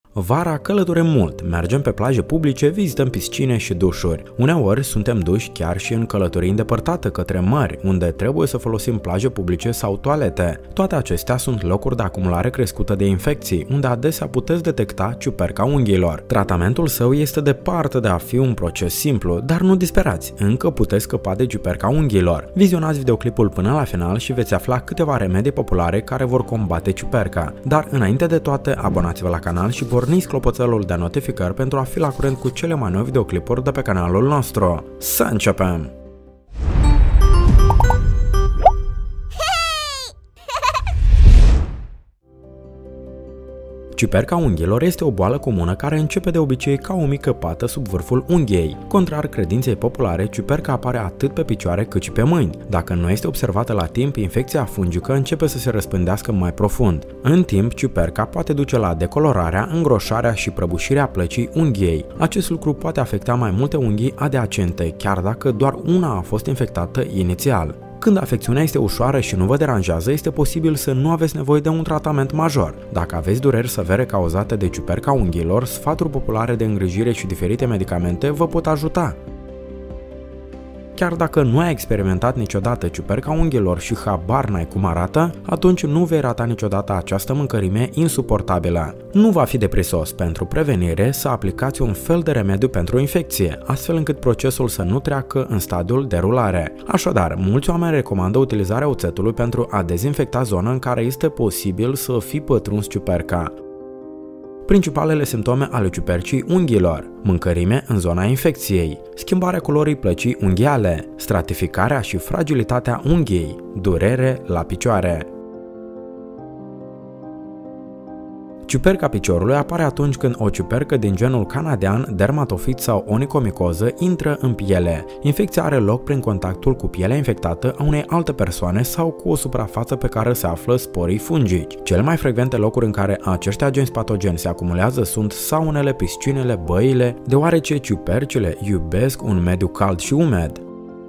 Vara călătorim mult, mergem pe plaje publice, vizităm piscine și dușuri. Uneori suntem duși chiar și în călătorii îndepărtate către mări, unde trebuie să folosim plaje publice sau toalete. Toate acestea sunt locuri de acumulare crescută de infecții, unde adesea puteți detecta ciuperca unghiilor. Tratamentul său este departe de a fi un proces simplu, dar nu disperați, încă puteți scăpa de ciuperca unghiilor. Vizionați videoclipul până la final și veți afla câteva remedii populare care vor combate ciuperca. Dar înainte de toate, abonați-vă la canal și porniți clopoțelul de notificări pentru a fi la curent cu cele mai noi videoclipuri de pe canalul nostru. Să începem! Ciuperca unghiilor este o boală comună care începe de obicei ca o mică pată sub vârful unghiei. Contrar credinței populare, ciuperca apare atât pe picioare cât și pe mâini. Dacă nu este observată la timp, infecția fungică începe să se răspândească mai profund. În timp, ciuperca poate duce la decolorarea, îngroșarea și prăbușirea plăcii unghiei. Acest lucru poate afecta mai multe unghii adiacente, chiar dacă doar una a fost infectată inițial. Când afecțiunea este ușoară și nu vă deranjează, este posibil să nu aveți nevoie de un tratament major. Dacă aveți dureri severe cauzate de ciuperca unghiilor, sfaturi populare de îngrijire și diferite medicamente vă pot ajuta. Chiar dacă nu ai experimentat niciodată ciuperca unghiilor și habar n-ai cum arată, atunci nu vei rata niciodată această mâncărime insuportabilă. Nu va fi de prisos pentru prevenire să aplicați un fel de remediu pentru infecție, astfel încât procesul să nu treacă în stadiul de rulare. Așadar, mulți oameni recomandă utilizarea oțetului pentru a dezinfecta zona în care este posibil să fi pătruns ciuperca. Principalele simptome ale ciupercii unghiilor: mâncărime în zona infecției, schimbarea culorii plăcii unghiale, stratificarea și fragilitatea unghiei, durere la picioare. Ciuperca piciorului apare atunci când o ciupercă din genul canadian, dermatofit sau onicomicoză intră în piele. Infecția are loc prin contactul cu pielea infectată a unei alte persoane sau cu o suprafață pe care se află sporii fungici. Cele mai frecvente locuri în care acești agenți patogeni se acumulează sunt saunele, piscinele, băile, deoarece ciupercile iubesc un mediu cald și umed.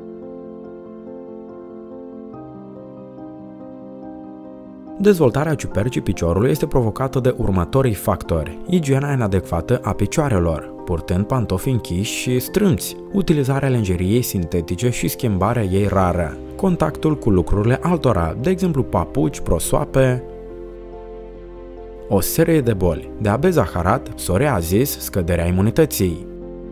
Dezvoltarea ciupercii piciorului este provocată de următorii factori: igiena inadecvată a picioarelor, purtând pantofi închiși și strâmți, utilizarea lenjeriei sintetice și schimbarea ei rară, contactul cu lucrurile altora, de exemplu papuci, prosoape, o serie de boli, diabet zaharat, psoriazis, scăderea imunității.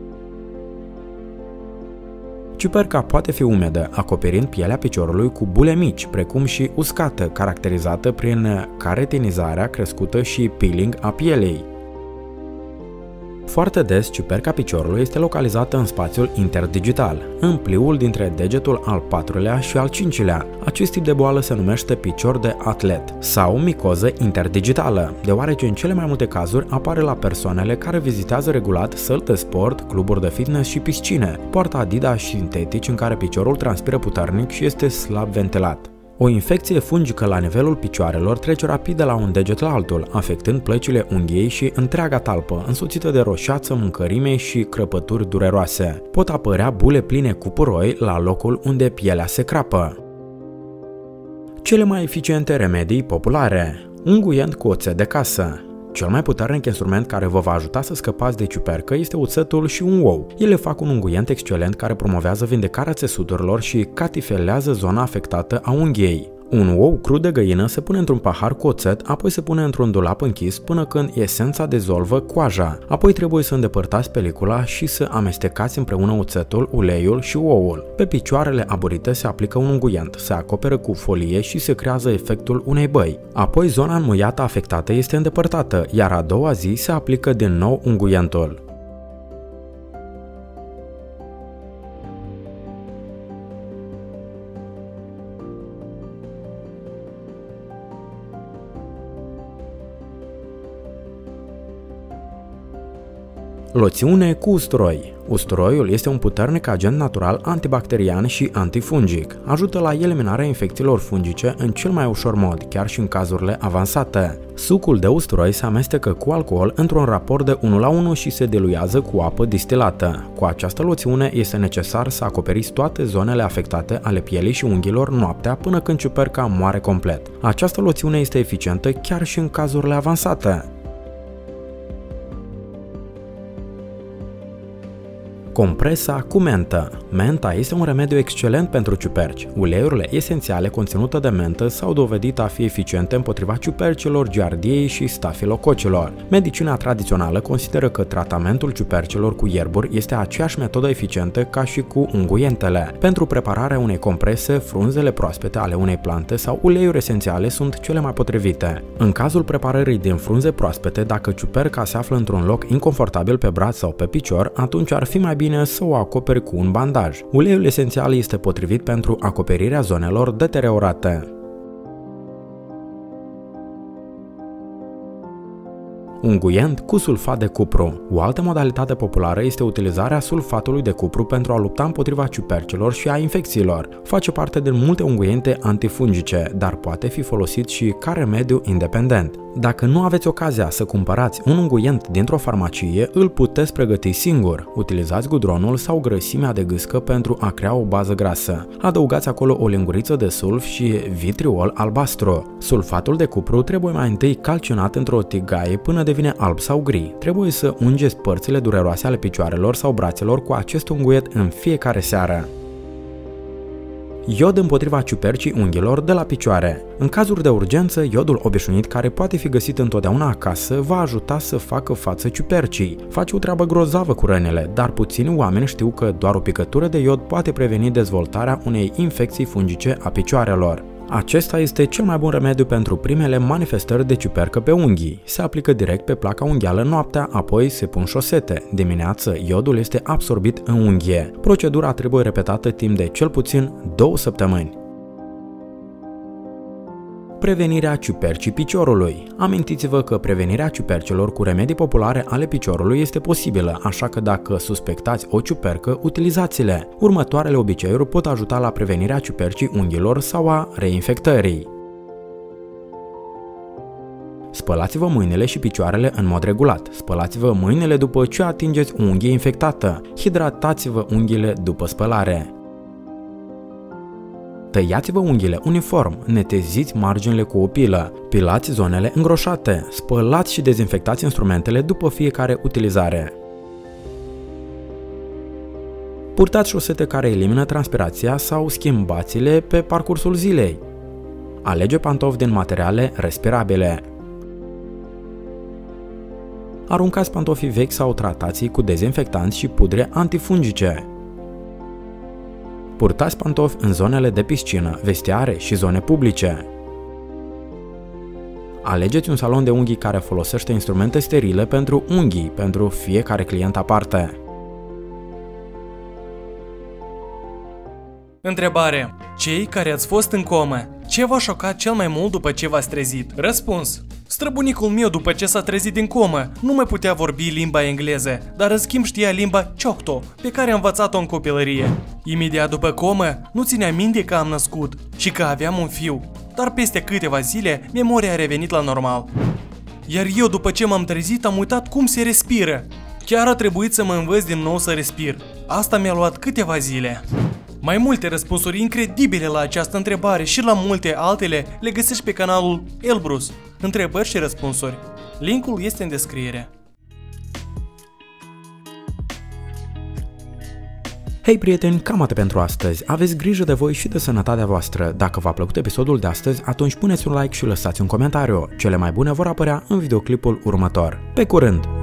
Ciuperca poate fi umedă, acoperind pielea piciorului cu bule mici, precum și uscată, caracterizată prin caretinizarea crescută și peeling a pielei. Foarte des, ciuperca piciorului este localizată în spațiul interdigital, în pliul dintre degetul al 4-lea și al 5-lea. Acest tip de boală se numește picior de atlet sau micoză interdigitală, deoarece în cele mai multe cazuri apare la persoanele care vizitează regulat săli de sport, cluburi de fitness și piscine, poartă Adidas sintetici în care piciorul transpiră puternic și este slab ventilat. O infecție fungică la nivelul picioarelor trece rapid de la un deget la altul, afectând plăcile unghiei și întreaga talpă, însoțită de roșață, mâncărime și crăpături dureroase. Pot apărea bule pline cu puroi la locul unde pielea se crapă. Cele mai eficiente remedii populare: unguient cu oțet de casă. Cel mai puternic instrument care vă va ajuta să scăpați de ciupercă este oțetul și un ou. Ele fac un unguient excelent care promovează vindecarea țesuturilor și catifelează zona afectată a unghiei. Un ou crud de găină se pune într-un pahar cu oțet, apoi se pune într-un dulap închis până când esența dezolvă coaja. Apoi trebuie să îndepărtați pelicula și să amestecați împreună oțetul, uleiul și ouul. Pe picioarele aburite se aplică un unguient, se acoperă cu folie și se creează efectul unei băi. Apoi zona înmuiată afectată este îndepărtată, iar a doua zi se aplică din nou unguientul. Loțiune cu usturoi. Usturoiul este un puternic agent natural antibacterian și antifungic. Ajută la eliminarea infecțiilor fungice în cel mai ușor mod, chiar și în cazurile avansate. Sucul de usturoi se amestecă cu alcool într-un raport de 1:1 și se diluează cu apă distilată. Cu această loțiune este necesar să acoperiți toate zonele afectate ale pielii și unghiilor noaptea până când ciuperca moare complet. Această loțiune este eficientă chiar și în cazurile avansate. Compresa cu mentă. Menta este un remediu excelent pentru ciuperci. Uleiurile esențiale conținute de mentă s-au dovedit a fi eficiente împotriva ciupercilor, giardiei și stafilococilor. Medicina tradițională consideră că tratamentul ciupercilor cu ierburi este aceeași metodă eficientă ca și cu unguientele. Pentru prepararea unei comprese, frunzele proaspete ale unei plante sau uleiuri esențiale sunt cele mai potrivite. În cazul preparării din frunze proaspete, dacă ciuperca se află într-un loc inconfortabil pe braț sau pe picior, atunci ar fi mai bine să o acoperi cu un bandaj. Uleiul esențial este potrivit pentru acoperirea zonelor deteriorate. Unguient cu sulfat de cupru. O altă modalitate populară este utilizarea sulfatului de cupru pentru a lupta împotriva ciupercilor și a infecțiilor. Face parte din multe unguiente antifungice, dar poate fi folosit și ca remediu independent. Dacă nu aveți ocazia să cumpărați un unguient dintr-o farmacie, îl puteți pregăti singur. Utilizați gudronul sau grăsimea de gâscă pentru a crea o bază grasă. Adăugați acolo o linguriță de sulf și vitriol albastru. Sulfatul de cupru trebuie mai întâi calcinat într-o tigaie până devine alb sau gri. Trebuie să ungeți părțile dureroase ale picioarelor sau brațelor cu acest unguiet în fiecare seară. Iod împotriva ciupercii unghiilor de la picioare. În cazuri de urgență, iodul obișnuit, care poate fi găsit întotdeauna acasă, va ajuta să facă față ciupercii. Face o treabă grozavă cu rănile, dar puțini oameni știu că doar o picătură de iod poate preveni dezvoltarea unei infecții fungice a picioarelor. Acesta este cel mai bun remediu pentru primele manifestări de ciupercă pe unghii. Se aplică direct pe placa unghială noaptea, apoi se pun șosete. Dimineață, iodul este absorbit în unghie. Procedura trebuie repetată timp de cel puțin 2 săptămâni. Prevenirea ciupercii piciorului. Amintiți-vă că prevenirea ciupercilor cu remedii populare ale piciorului este posibilă, așa că dacă suspectați o ciupercă, utilizați-le. Următoarele obiceiuri pot ajuta la prevenirea ciupercii unghiilor sau a reinfectării. Spălați-vă mâinile și picioarele în mod regulat. Spălați-vă mâinile după ce atingeți o unghie infectată. Hidratați-vă unghiile după spălare. Tăiați-vă unghiile uniform, neteziți marginile cu o pilă, pilați zonele îngroșate, spălați și dezinfectați instrumentele după fiecare utilizare. Purtați șosete care elimină transpirația sau schimbați-le pe parcursul zilei. Alege pantofi din materiale respirabile. Aruncați pantofii vechi sau tratați cu dezinfectanți și pudre antifungice. Purtați pantofi în zonele de piscină, vestiare și zone publice. Alegeți un salon de unghii care folosește instrumente sterile pentru unghii, pentru fiecare client aparte. Întrebare. Cei care ați fost în comă, ce v-a șocat cel mai mult după ce v-ați trezit? Răspuns. Străbunicul meu, după ce s-a trezit din comă, nu mai putea vorbi limba engleză, dar în schimb știa limba Choctaw, pe care a învățat-o în copilărie. Imediat după comă, nu ținea minte că am născut și că aveam un fiu, dar peste câteva zile, memoria a revenit la normal. Iar eu, după ce m-am trezit, am uitat cum se respiră. Chiar a trebuit să mă învăț din nou să respir. Asta mi-a luat câteva zile. Mai multe răspunsuri incredibile la această întrebare și la multe altele le găsești pe canalul Elbrus, întrebări și răspunsuri. Linkul este în descriere. Hei prieteni, cam atât pentru astăzi. Aveți grijă de voi și de sănătatea voastră. Dacă v-a plăcut episodul de astăzi, atunci puneți un like și lăsați un comentariu. Cele mai bune vor apărea în videoclipul următor. Pe curând!